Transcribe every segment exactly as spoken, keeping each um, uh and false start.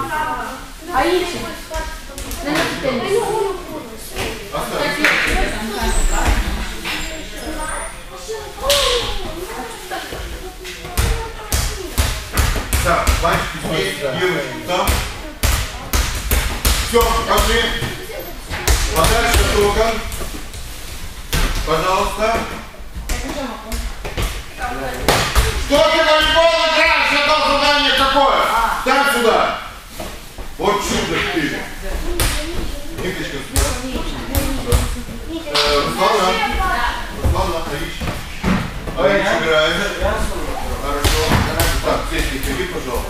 А Ичи? Так, мальчики здесь, девочки там. Все, пошли. Подальше от окон. Пожалуйста. Что ты волейбол играешь? Я дал задание какое? Встань сюда. Вот чудо ты. Ниточка сюда. Руслана. Руслана, Аич. Аич играет. Хорошо. Так, здесь не ходи, пожалуйста.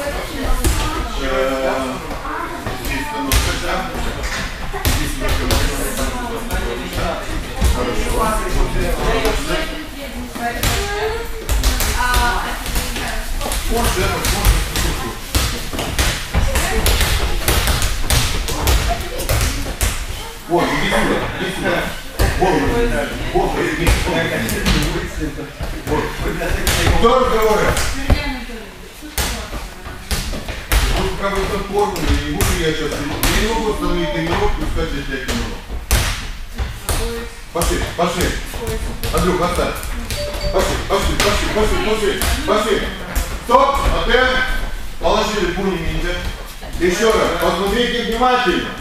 Здесь становится, да? Здесь хорошо. Можно, можно. Вот, иди сюда, иди сюда. Вот, вот, иди сюда. Вот. Кто разговаривает? Вот как бы это формула, не буду я сейчас. Я не могу остановить тренировку и сказать, что я тренировку. Пошли, пошли. Андрюх, оставь. Пошли, пошли, пошли, пошли, пошли, пошли. Стоп, опять. Положили пуни ниндзя. Еще раз, посмотрите внимательно.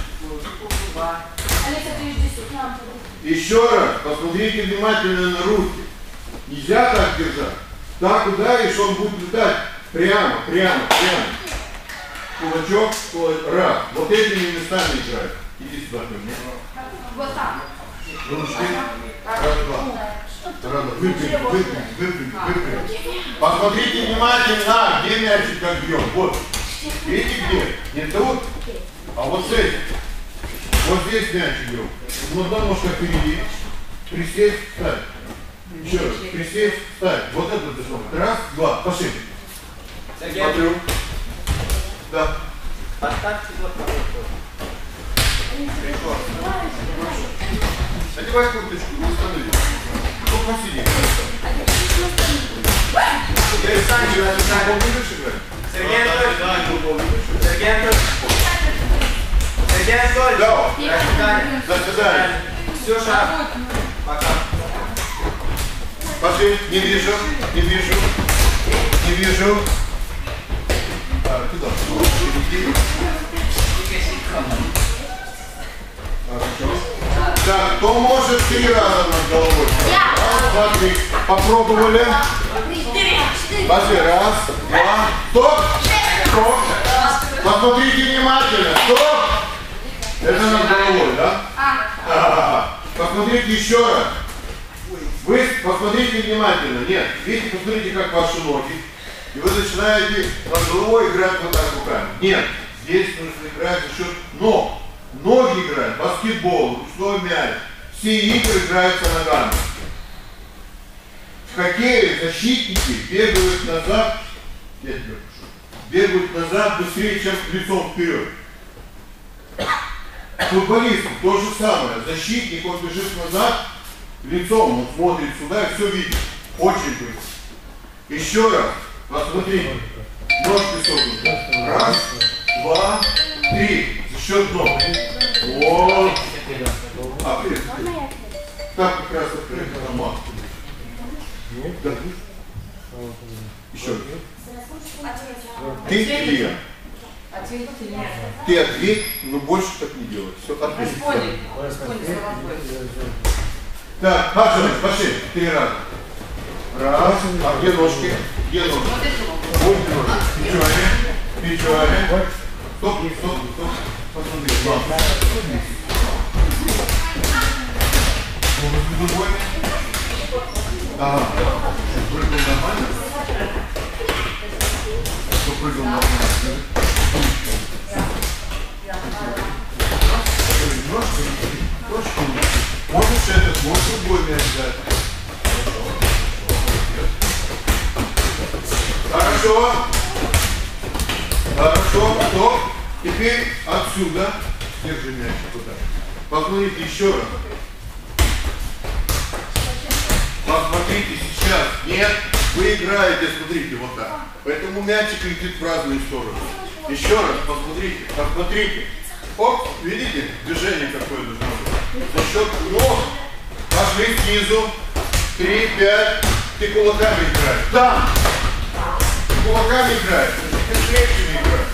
Еще раз, посмотрите внимательно на руки. Нельзя так держать. Так ударишь, он будет летать прямо, прямо, прямо. Кулачок, кулачок, раз. Вот этими местами играют. Иди сюда ко мне. Вот так. Ручки. Раз, два. Раз, выпрямь, выпрямь, выпрямь, выпрямь. Посмотрите внимательно, где мячик как бьем. Вот. Видите где? Не тут, а вот здесь. Вот здесь мячик бьем. Ну, одна ножка впереди. Присесть, встать. Еще раз. Присесть, встать. Вот это должно быть. Раз, два. Пошли. Смотрю. Да. Поставьте вот на Пришел. Одевай курточку, не останови. Ну, посиди. Я и сам играю. Ты будешь играть? Сергей Анатольевич. Сергей Анатольевич. Сергей Анатольевич. Да. До свидания. До свидания. Ксюша. Пока. Пошли. Не вижу. Не вижу. Не вижу. А, туда. Хорошо. Так, кто может три раза над головой? Раз, два, три. Попробовали. Пошли. Раз, два. Стоп. Стоп. Посмотрите внимательно. Стоп. Это над головой, да? А-а-а. Посмотрите еще раз. Вы посмотрите внимательно. Нет, видите, посмотрите, как ваши ноги. И вы начинаете над головой играть вот так руками. Нет, здесь нужно играть за счет ног. Ноги играют, баскетбол, ручной мяч. Все игры играются ногами. В хоккее защитники бегают назад. Я тебя прошу. Бегают назад быстрее, чем лицом вперед. Футболист то же самое. Защитник, он бежит назад лицом, он смотрит сюда и все видит. Очень быстро. Еще раз. Посмотрите. Ножки согнуты. Раз, два, три. За счет ног. Вот. А, привет. Так как раз открыто на матку. Да. Еще раз. Ты или я? Ты ответь, но больше так не делай. Все, ответь. Так, пошли, пошли. Три раза. Раз. А где ножки? Где ножки? Вот ножки. Печали. Печали. Стоп, стоп, стоп. Посмотри. Другой. Ага. Прыгнул нормально? Кто прыгнул нормально? Ножки. Ножки. Можешь этот, можешь другой мяч дать. Хорошо. Хорошо. Стоп. Теперь отсюда. Держи мяч туда. Посмотрите еще раз. Посмотрите сейчас. Нет. Вы играете, смотрите, вот так. Поэтому мячик летит в разные стороны. Еще раз, посмотрите, посмотрите. Оп, видите, движение какое должно быть. За счет ног пошли снизу. Три, пять. Ты кулаками играешь. Да. Ты кулаками играешь. Ты плечами играешь.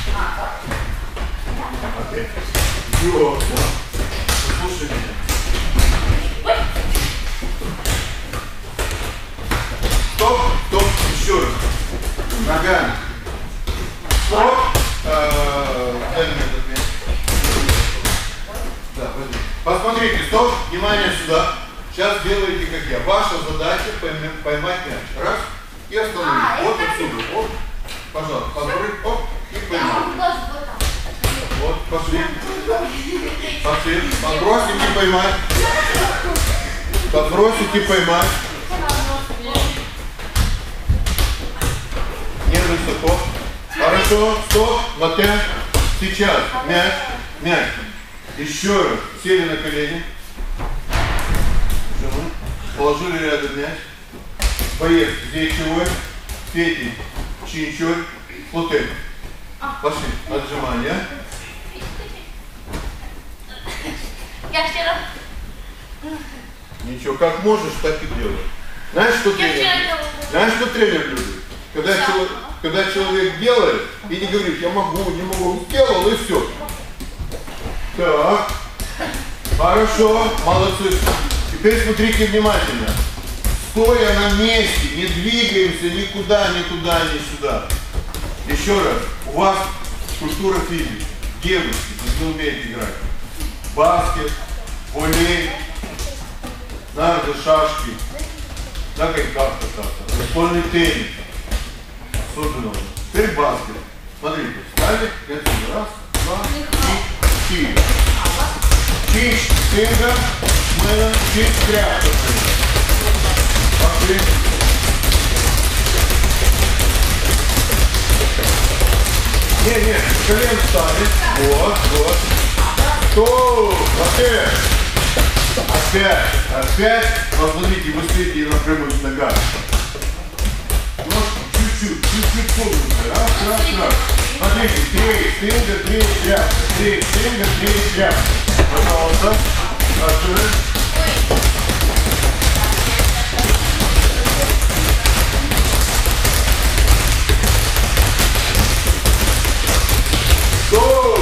Опять. Йо. Послушай меня. Стоп, стоп, еще раз. Ногами. Стоп. Дай мне этот мяч. Да, возьми. Посмотрите, стоп, внимание сюда. Сейчас делаете как я. Ваша задача поймать мяч. Раз и остановить. А, вот отсюда. Вот. Пожалуйста, подбрось. Оп, и поймать. Вот, пошли. Пошли. Подбросить и поймать. Подбросить и поймать. Не высоко. Хорошо, стоп, вот это. Сейчас. Мяч. Мяч. Еще раз. Сели на колени. Положили рядом мяч. Боец плечевой, Петень, чинчой, плутель. Пошли. Отжимания. Я вчера... Ничего, как можешь, так и делай. Знаешь, что тренер? Знаешь, что тренер любит? Когда, да. человек, когда человек делает и не говорит, я могу, не могу, сделал и все. Так. Хорошо, молодцы. Теперь смотрите внимательно. Стоя на месте, не двигаемся никуда, никуда, ни сюда. Еще раз. У вас культура физики. Девушки, вы не умеете играть. Баскет, волей, нарды, шашки, на коньках кататься, настольный теннис. Особенно. Теперь баскет. Смотрите, встали, раз, два, три, четыре. Чич, стенга, мэна, чич, тряпка. Пошли. Не, не, колен встали. Вот, вот. Стоп! Опять! Опять! Опять! Посмотрите, вы стоите на прямых ногах. Ножки чуть-чуть, чуть-чуть погнуты. Раз, раз, раз. Смотрите, три, стенга, три, тряпка. Три, стенга, три, тряпка. Пожалуйста. Отсюда. Стоп!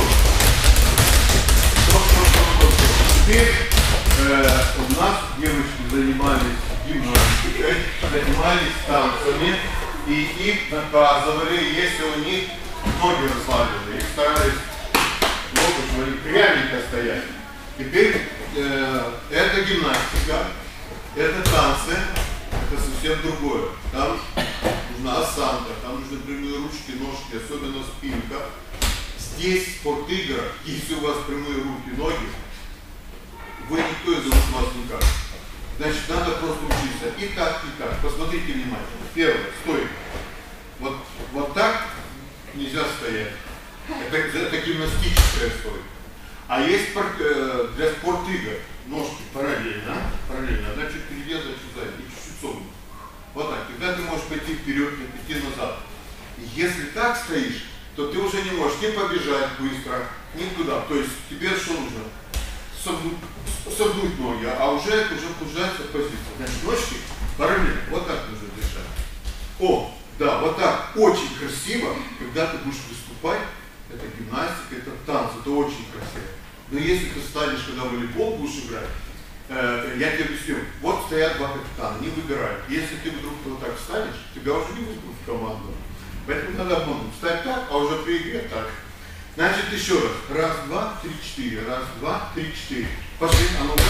Теперь э, у нас девочки занимались гимнастикой, занимались танцами, и их наказывали, если у них ноги расслаблены. Их старались ногу пряменько стоять. Теперь э, это гимнастика, это танцы, это совсем другое. Там нужна осанка, там нужны прямые ручки, ножки, особенно спинка. Здесь спорт-игра, если у вас прямые руки, ноги, вы никто из вас никак. Значит, надо просто учиться и так, и так. Посмотрите внимательно. Первое, стой. Вот, вот так нельзя стоять. Это, это гимнастическая стой. А есть для спорт-игр ножки параллельно, параллельно, одна чуть впереди, одна чуть сзади, и чуть-чуть согнуты. Вот так. Тогда ты можешь пойти вперед, не пойти назад. И если так стоишь, то ты уже не можешь не побежать быстро, ни туда. То есть тебе что нужно? Согнуть, согнуть ноги, а уже это уже получается позиция. Значит, ножки параллельно. Вот так нужно дышать. О, да, вот так. Очень красиво, когда ты будешь выступать. Это гимнастика, это танцы, это очень красиво. Но если ты станешь, когда волейбол будешь играть, э, я тебе объясню. Вот стоят два капитана, они выбирают. Если ты вдруг вот так встанешь, тебя уже не вызовут в команду. Поэтому надо обмануть. Встать так, а уже при игре так. Значит, еще раз. Раз, два, три, четыре. Раз, два, три, четыре. Пошли, а ну-ка.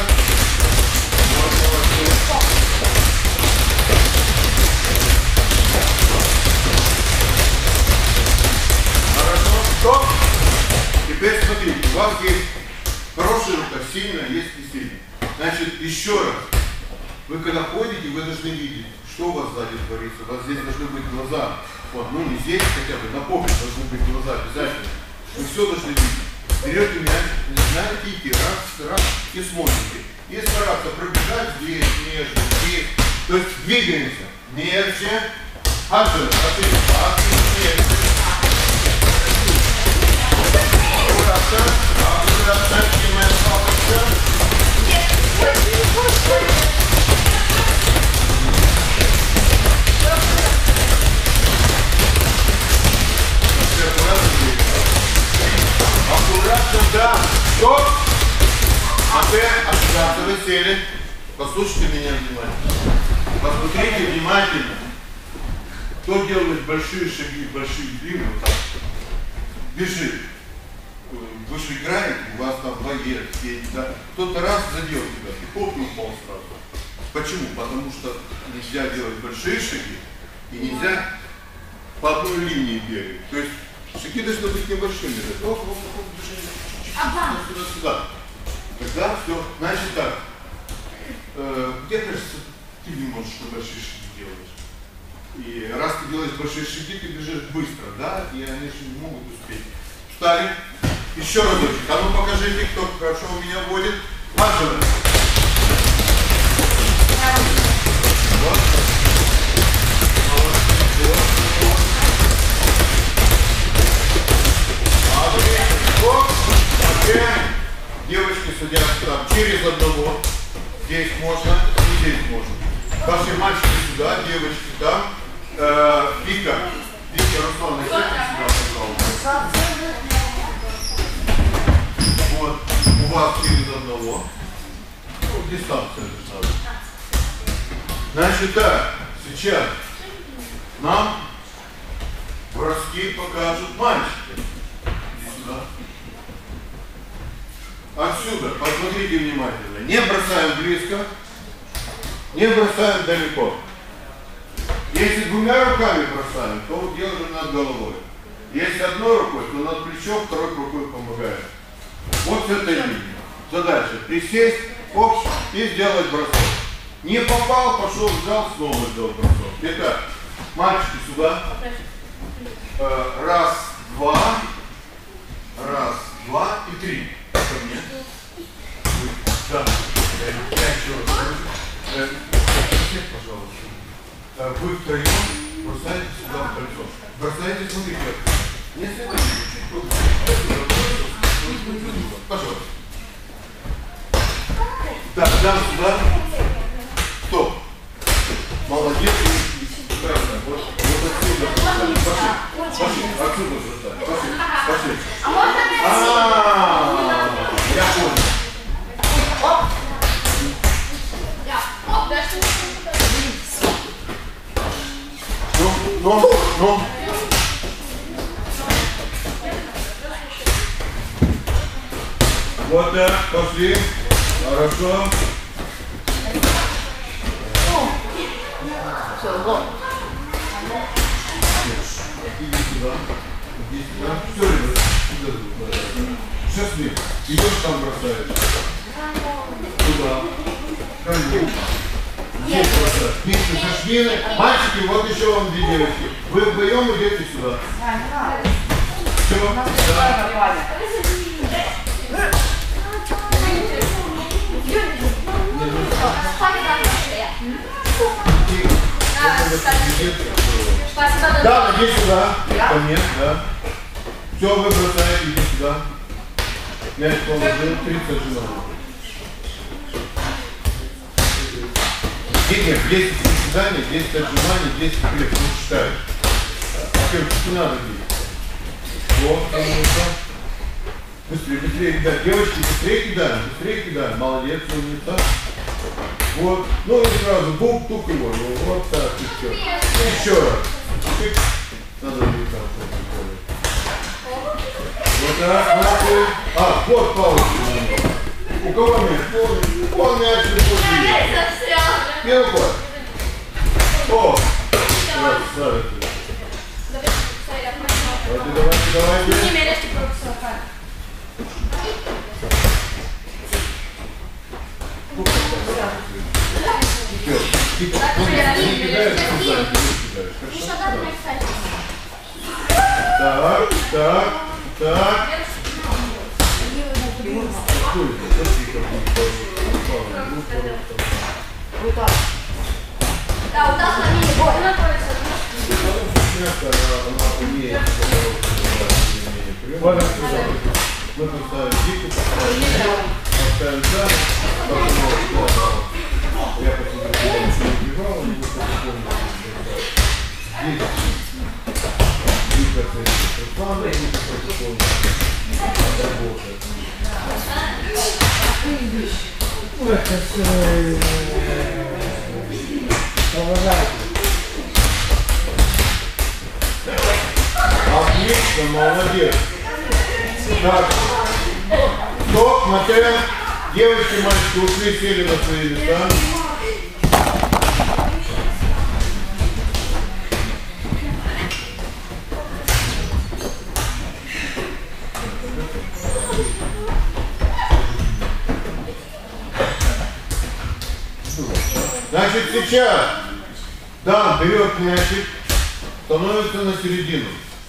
Хорошо. Стоп. Теперь смотрите, у вас есть хорошая рука, сильная, есть и сильная. Значит, еще раз. Вы когда ходите, вы должны видеть, что у вас сзади творится. У вас здесь должны быть глаза. Вот, ну не здесь хотя бы, на попе должны быть глаза обязательно. Вы все должны видеть. Берете мяч, начинаете идти, раз, раз, и смотрите. И стараться пробежать здесь, между, здесь. То есть двигаемся. Мерче. Отжим, отжим, отжим, мерче. Стоп! Опять ошибаться, вы сели. Послушайте меня внимательно. Посмотрите внимательно. Кто делает большие шаги, большие длины, вот так, бежит. Вы же играете, у вас там боец, да? Кто-то раз задел тебя, и хоп, и упал сразу. Почему? Потому что нельзя делать большие шаги, и нельзя по одной линии бегать. То есть шаги должны быть небольшими. Оп, оп, оп, движение, сюда, сюда. Тогда все, значит так. Э, где, кажется, ты не можешь большие шаги делать. И раз ты делаешь большие шаги, ты бежишь быстро, да? И они же не могут успеть. Встали. Еще разочек. А ну покажите, кто хорошо у меня водит. Маршевы. Вот. Вот. Опять. Девочки садятся там через одного. Здесь можно и здесь можно. Ваши мальчики сюда, девочки там. Э, Вика. Вика, Руслан, сядьте сюда, пожалуйста. Вот, у вас через одного. Ну, дистанция же надо. Значит так, сейчас нам броски покажут мальчики. Иди сюда. Отсюда, посмотрите внимательно. Не бросаем близко, не бросаем далеко. Если двумя руками бросаем, то держим над головой. Если одной рукой, то над плечом, второй рукой помогаем. Вот с этой линии. Задача присесть, оп, и сделать бросок. Не попал, пошел, взял, снова сделал бросок. Итак, мальчики сюда. Раз, два. Раз, два и три. Ко мне. Да. Пожалуйста. Вы втроем бросаете сюда в кольцо. Бросаете, смотрите. Не следуйте, чуть-чуть. Пожалуйста. Так, дам сюда. Стоп. Молодец. Правильно. Вот, вот отсюда. Пошли. Пошли. Отсюда бросаем. Пошли. Пошли. А можно найти? А-а-а. Я понял. Оп. Оп, да что? Ну, ну, ну. Вот так, пошли. Хорошо. Все, вот. Иди сюда. Иди сюда. Все, ребят. Сейчас ты идешь там бросаешь. Туда. Коню. Здесь бросаешь. Вместе со швиной. Мальчики, вот еще вам две девочки. Вы вдвоем идете сюда. Все. Да. Да, иди сюда. Конец, да. Все, вы бросаете, иди сюда. Мяч положил, тридцать жена. Нет, десять приседаний, десять отжиманий, десять плеч. Не считаешь. Не надо бить. Вот, конечно. Быстрее, быстрее кидаем. Девочки, быстрее кидаем, быстрее кидаем. Молодец, умница. Вот. Ну и сразу бук, тук его. Вот так, еще. Еще раз. Надо будет там что-то. Вот так, вот. А, вот пауза. У кого мяч? Вон мяч, не рукой. О! Красавица. Давайте, давайте, давайте. Не меряйте просто. Так, так, так. Да, вот так на мини бой. Мы поставим дику, поставим за, я посмотрю, не убивал, не выполнил. Здесь дика, Руслан, дика, Отлично, молодец. Так, стоп, Матея. Девочки, мальчики, ушли, сели на свои места. Значит, сейчас Дан берет мячик, становится на середину.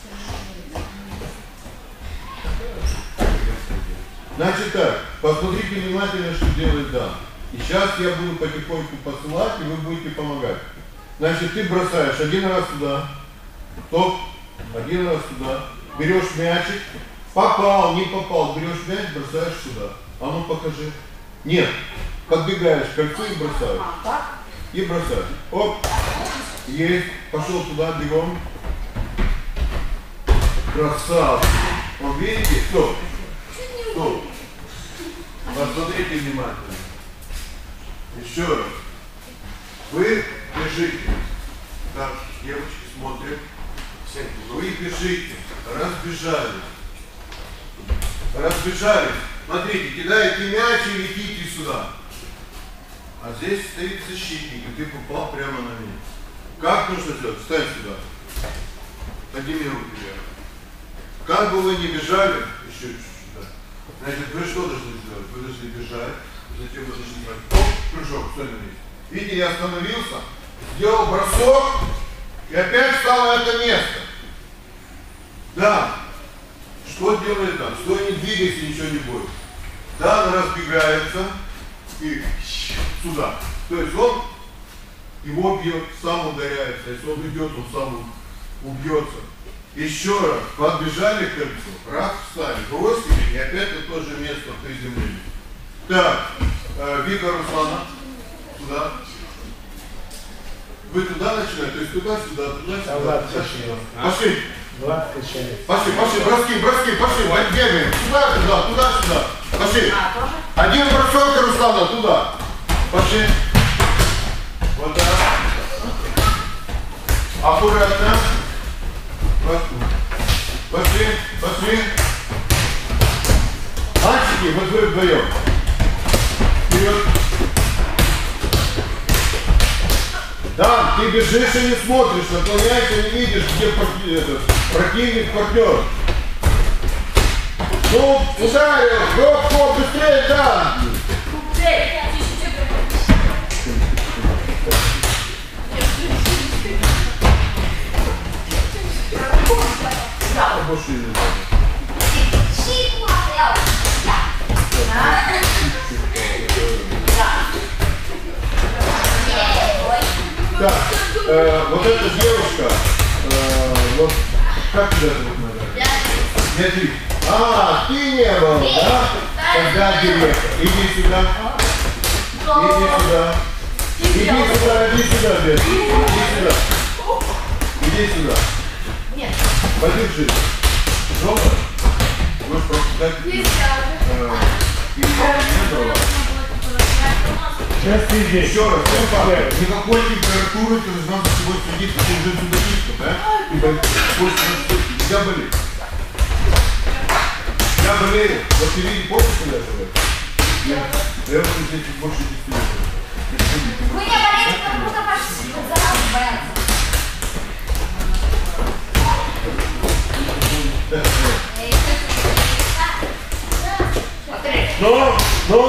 Значит так, посмотрите внимательно, что делает Дан. И сейчас я буду потихоньку посылать, и вы будете помогать. Значит, ты бросаешь один раз сюда, стоп, один раз сюда, берешь мячик, попал, не попал, берешь мяч, бросаешь сюда. А ну покажи. Нет, подбегаешь к кольцу и бросаешь. И бросаешь. Оп, есть, пошел туда, бегом. Красавцы. Вот видите, стоп, стоп. Посмотрите внимательно. Еще раз. Вы бежите. Так, девочки смотрят. Вы бежите. Разбежались. Разбежались. Смотрите, кидаете мяч и летите сюда. А здесь стоит защитник, и ты попал прямо на меня. Как нужно сделать? Встань сюда. Подними руки вверх. Как бы вы ни бежали, еще чуть-чуть, да. Значит, вы что должны сделать? Вы должны бежать, затем вы должны делать оп, прыжок, стой на месте. Видите, я остановился, сделал бросок, и опять встал на это место. Да. Что делает Дан? Стой, не двигайся, ничего не будет. Дан разбегается и сюда. То есть он его бьет, сам ударяется. Если он идет, он сам убьется. Еще раз, подбежали к кольцу, раз встали, бросили и опять на то же место приземлились. Так, э, Вика, Руслана, туда. Вы туда начинаете, то есть туда-сюда, туда-сюда. Туда, пошли. Пошли, пошли, броски, броски, пошли, бегаем. Туда, туда, туда-сюда. Пошли. Один бросок, Руслана, туда. Пошли. Вот так. Аккуратно. Пошли, пошли. Мальчики, вот вы вдвоем. Вперед. Да, ты бежишь и не смотришь, наклоняешься, не видишь, где этот, противник, партнер. Ну, ударил, гоп, гоп, быстрее, да. Так, э, вот эта девушка, э, вот, как тебя зовут, Мария? Смотри. А, ты не был, да? Тогда директор. Иди сюда. Иди сюда. Иди сюда, иди сюда, Бет. Иди сюда. Иди сюда. Нет. Подержи. Жопа. Можешь просто дать. Э, и Сейчас ты здесь. Еще раз, никакой температуры ты должна за собой следить, ты уже сюда чисто, да? И больше настойки. Я болею. Я болею. Вот ты видишь, помнишь, когда я болею? Я вот здесь больше десяти лет. Вы не болеете, потому что ваши заразы боятся. Ну, ну.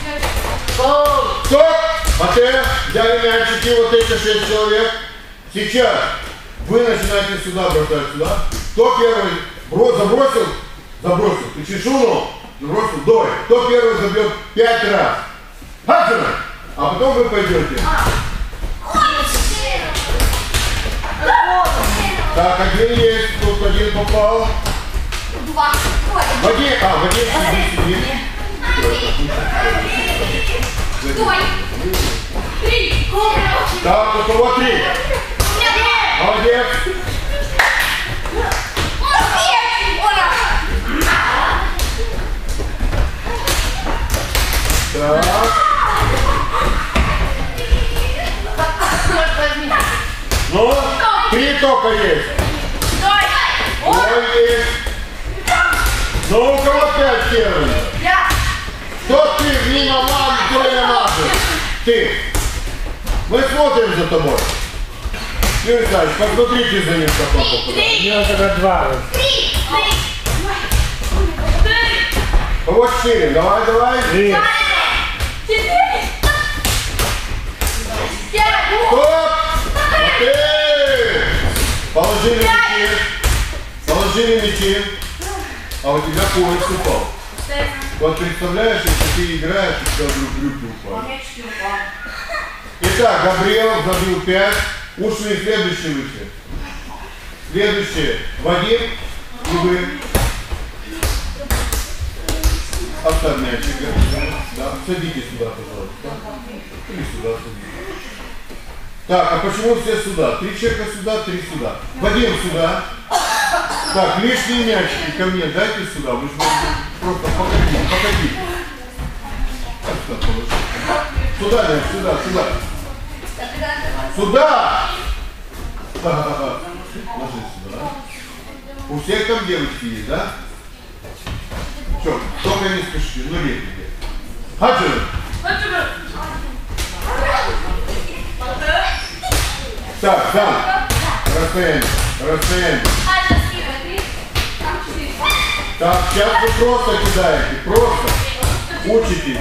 Стоп! Матея, взяли мячики, вот эти шесть человек. Сейчас вы начинаете сюда бросать, сюда. Кто первый брос, забросил? Забросил. Ты чешуну забросил, дой. Кто первый забьет пять раз? Хачина! А потом вы пойдете. Так, один есть, тут один попал. Два. В один, а, в один сиди, сиди. Стой! Три! Так, у кого три? Молодец! Ну, три только есть. Ой, есть. Ну, у кого пять первых? Я. Кто ты мимо мамы, кто я мажет? Ты. Мы смотрим за тобой. Юрий Александрович, посмотрите за ним, как он попадает. У него только два. Три. Вот четыре. Давай, давай. Три. Четыре. Пять. Стоп! Окей! Положили мячи. Положили мячи. А у тебя пояс упал. Вот представляешь, если ты играешь, у тебя вдруг брюки упали. Итак, Габриэл забил пять. Ушли, следующий вышли. Следующий. Вадим и вы. Оставь мячик. Да. Садитесь сюда, пожалуйста. Или сюда садитесь. Так, а почему все сюда? Три человека сюда, три сюда. Вадим сюда. Так, лишние мячики ко мне дайте сюда. Вы же просто погодите, погодите. Так, сюда положите. Сюда, мяч, сюда, сюда. Сюда! Ложись сюда. У всех там девочки есть, да? Что, только не спешите, ну лет тебе. Хаджи! Так, да. Расстояние, расстояние. Так, сейчас вы просто кидаете, просто учитесь.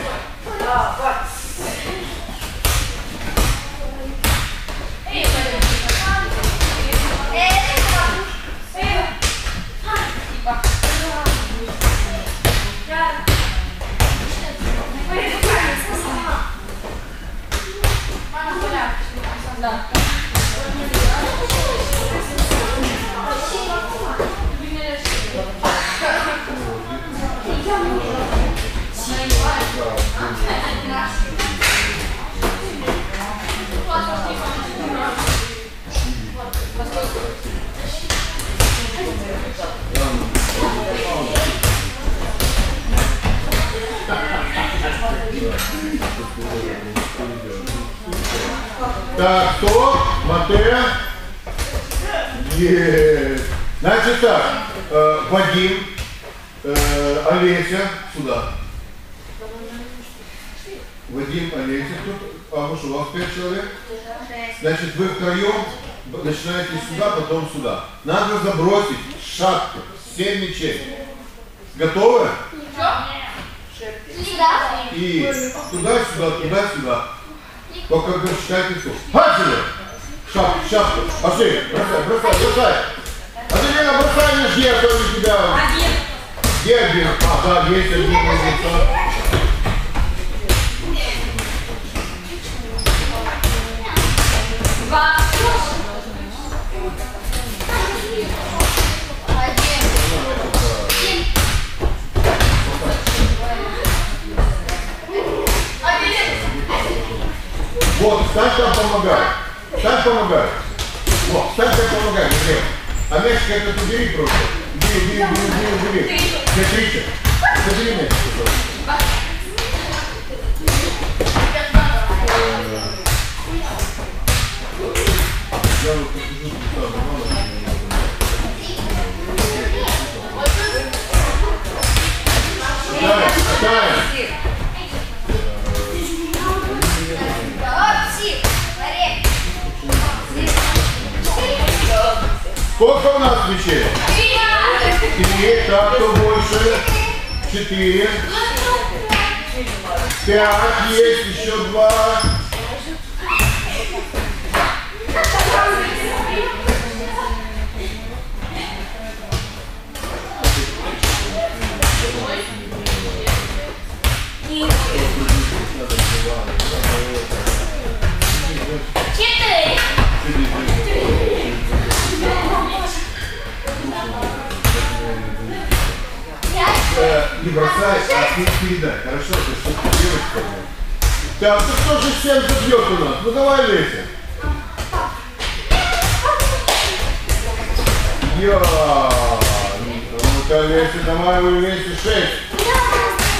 Так, кто? Матео? Есть. Значит так, э, Вадим, э, Олеся, сюда. Вадим, Олеся, тут, а вы что, у вас пять человек? Значит, вы втроем начинаете сюда, потом сюда. Надо забросить шапку, семь мячей. Готовы? И туда-сюда, туда-сюда. Только считайте все. Хаджи! Шапку, шапку. Пошли, бросай, бросай, бросай. Аделина, бросай, не жди, а то не тебя. Один. Где один? А, да, есть один. Два. Вот, стань там помогай. Стань помогай. Вот, стань там помогай, Андрей. А мячик этот убери просто. Убери, убери, убери, убери, убери. Смотрите. Забери мячик, пожалуйста. Я вот посижу тут, да, мало. Ставим, ставим. Сколько у нас мячей? Три, так, кто больше? Четыре. Пять, есть, еще два. Четыре. Не бросай, а ты передай. Хорошо, ты что-то девочка. Так, ну кто же всем забьет у нас? Ну давай, Леся. Я. Ну-ка, Леся, давай, вы Леся, шесть.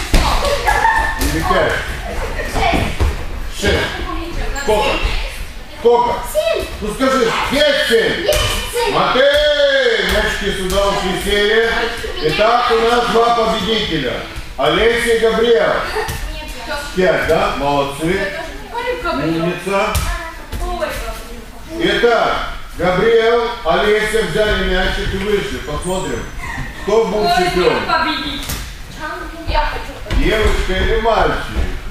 Или пять. Шесть. Сколько? Сколько? Семь. Ну скажи, есть семь. Есть семь. Матей! Мячики сюда ушли сели. Итак, у нас два победителя. Олеся и Габриэл. Пять, да? Молодцы. Умница. Итак, Габриэл, Олеся взяли мячик и вышли. Посмотрим, кто будет чемпион. Я хочу. Девочка или мальчик?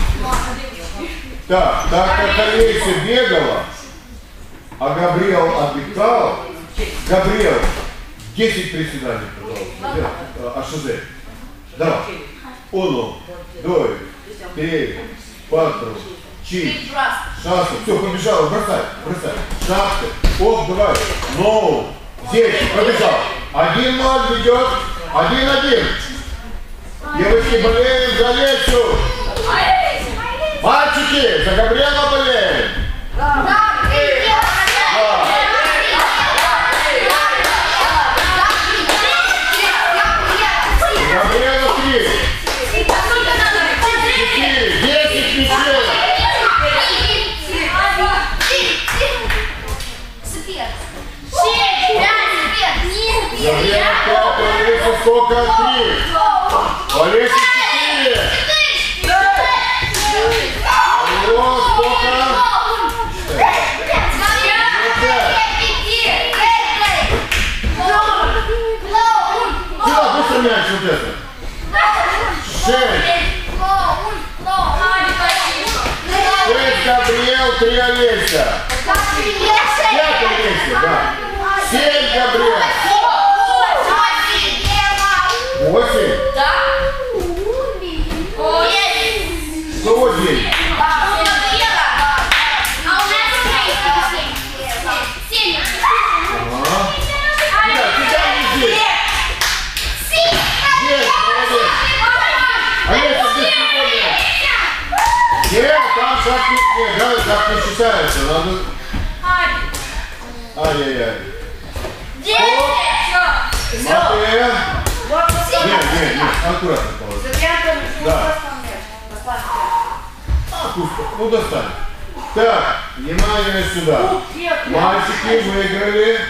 Так, так как Олеся бегала, а Габриэл отдыхал, Габриэл, десять приседаний, пожалуйста. А что за? Давай. Uno, dos, tres, cuatro, cinco, шашка. Все, побежала, бросай, бросай. Шашка. Оп, давай. Ну, здесь, побежал. Один-ноль ведет. Один-один. Девочки, болеем за Лесю. Мальчики, за Габриэла болеем. Габриэла три. Четыре. Десять мячей. Габриэла пять, Олеся сколько? Три. Олеся четыре. О, сколько? Сюда, быстро мяч вот это. Шесть. Шесть Габриэл, три Олеся. Пять Олеся, да. Семь Габриэл. Восемь. Что девять? Нет, там шаг не, нет, да, так не считается, надо... Ай-яй-яй. Матвея. Нет, нет, нет, аккуратно положи. Да. А, пусто. Ну, достань. Так, внимание сюда. Мальчики выиграли.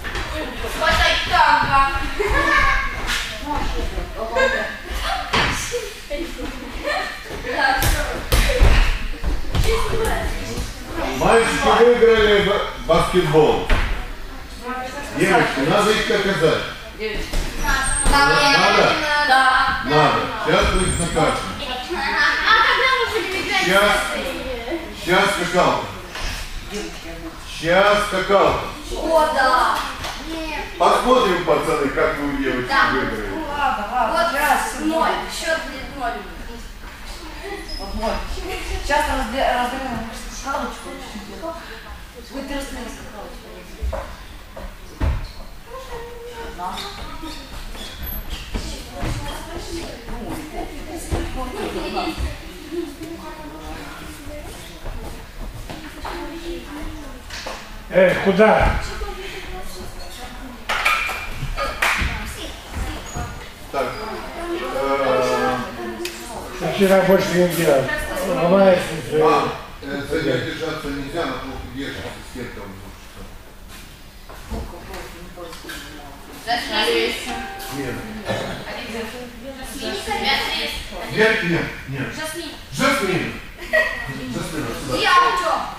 Мальчики выиграли баскетбол. Девочки, надо их доказать. Надо? Да. Надо. Сейчас вы их накажем. А когда мы будем играть? Сейчас. Сейчас скакалка. Сейчас скакалка. О, да. Посмотрим, пацаны, как вы у девочек Да. выиграли. Вот раз, ноль. Счет будет ноль. Сейчас раздаем скалочку. Вы ты раздали скалочку. Эй, куда? Так. э, Вчера больше не делал. Ломается. А, э, за нее держаться нельзя, на плохо держится с кем-то. Нет. Нет, нет, нет. Жасмин. Жасмин. Жасмин, сюда. Я что?